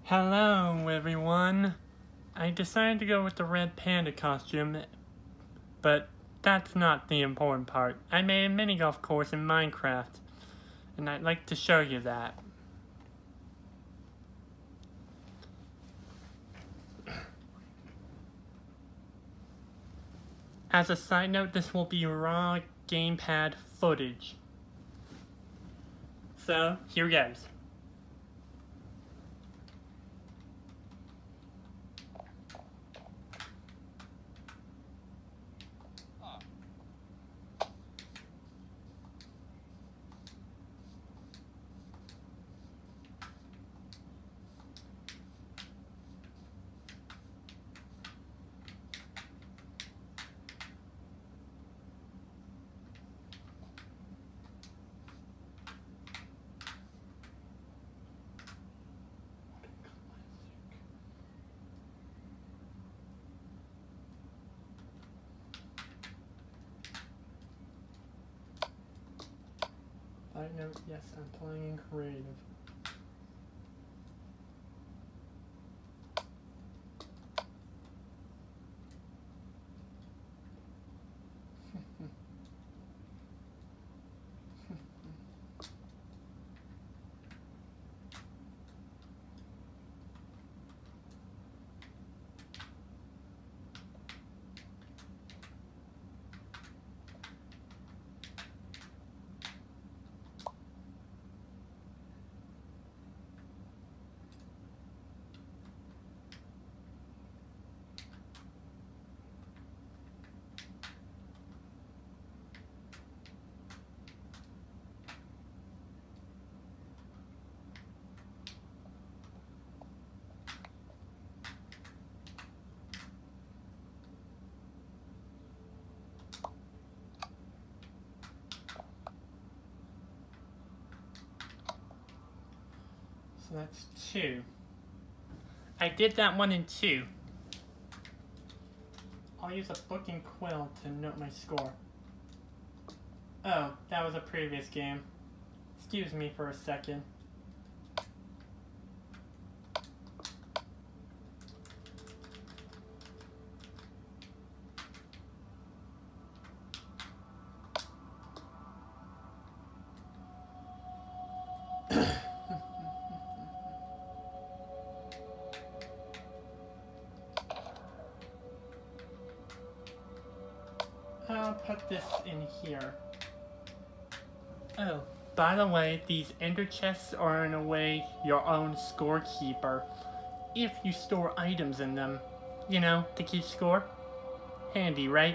Hello everyone! I decided to go with the red panda costume, but that's not the important part. I made a mini golf course in Minecraft, and I'd like to show you that. As a side note, this will be raw gamepad footage. So, here goes. Side note, yes, I'm playing creative. So that's 2. I did that 1 and 2. I'll use a book and quill to note my score. Oh, that was a previous game. Excuse me for a second. I'll put this in here. Oh, by the way, these ender chests are in a way your own scorekeeper. If you store items in them, you know, to keep score. Handy, right?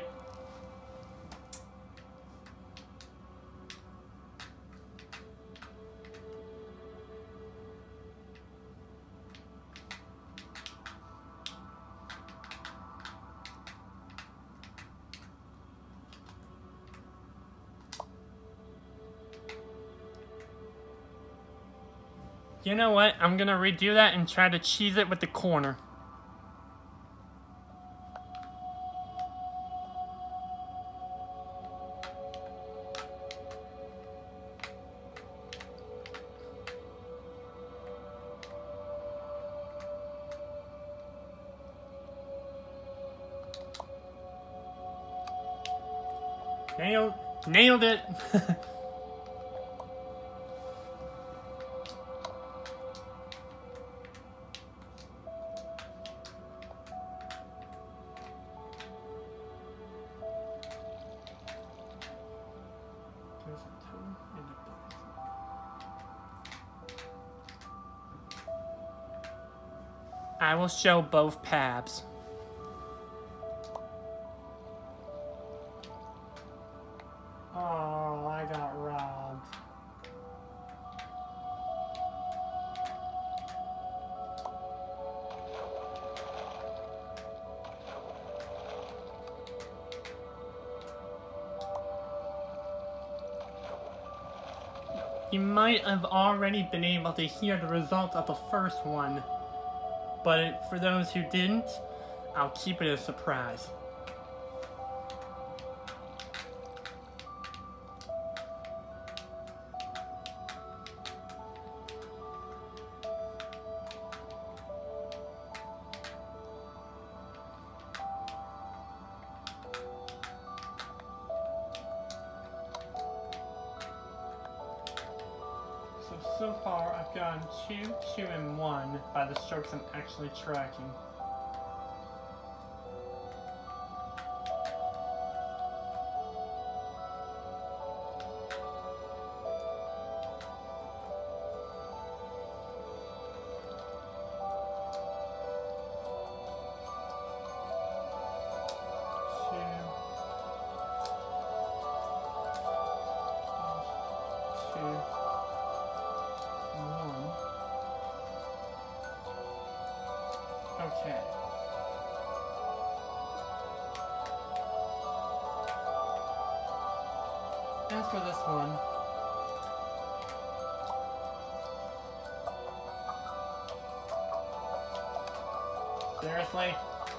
You know what? I'm gonna redo that and try to cheese it with the corner. Nailed it! I will show both paths. Oh, I got robbed. You might have already been able to hear the results of the first one, but for those who didn't, I'll keep it a surprise. So far, I've gotten 2, 2, and 1 by the strokes I'm actually tracking. Okay. As for this one, seriously?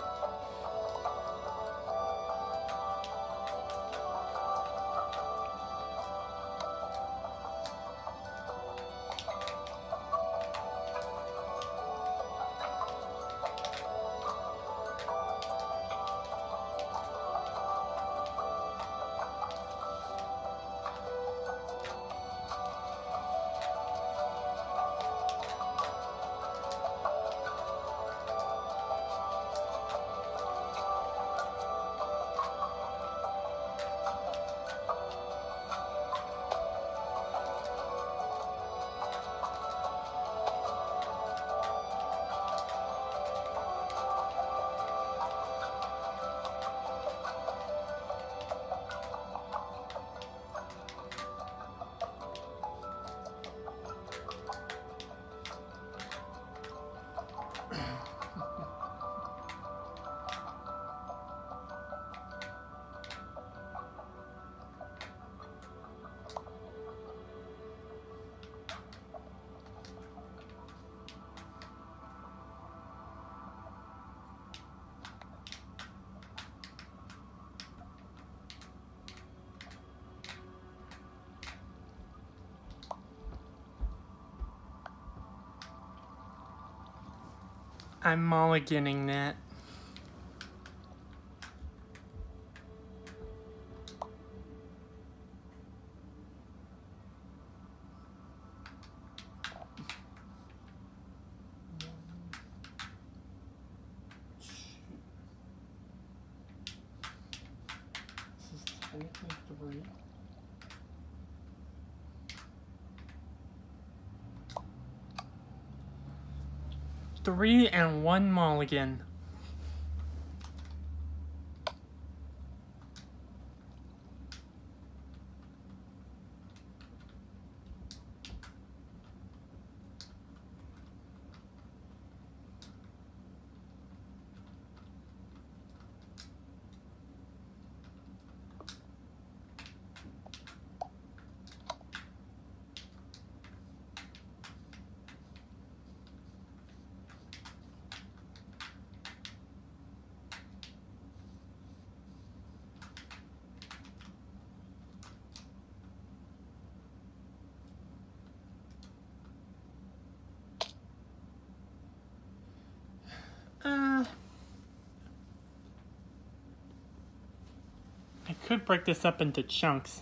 I'm mulliganing that. This is technically 3. Three and 1 mulligan. I could break this up into chunks.